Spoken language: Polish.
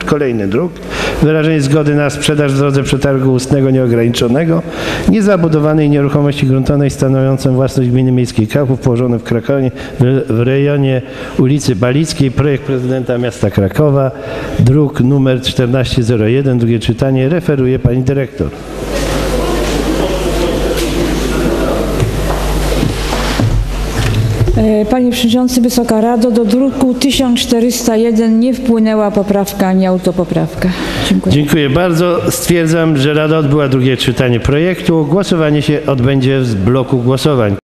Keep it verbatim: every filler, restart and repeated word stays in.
Kolejny druk. Wyrażenie zgody na sprzedaż w drodze przetargu ustnego nieograniczonego niezabudowanej nieruchomości gruntowej stanowiącej własność gminy miejskiej Kraków położonej w Krakowie w rejonie ulicy Balickiej. Projekt prezydenta miasta Krakowa. Druk numer czternaście zero jeden. Drugie czytanie. Referuje pani dyrektor. Panie Przewodniczący, Wysoka Rado, do druku tysiąc czterysta jeden nie wpłynęła poprawka ani autopoprawka. Dziękuję. Dziękuję bardzo. Stwierdzam, że Rada odbyła drugie czytanie projektu. Głosowanie się odbędzie w bloku głosowań.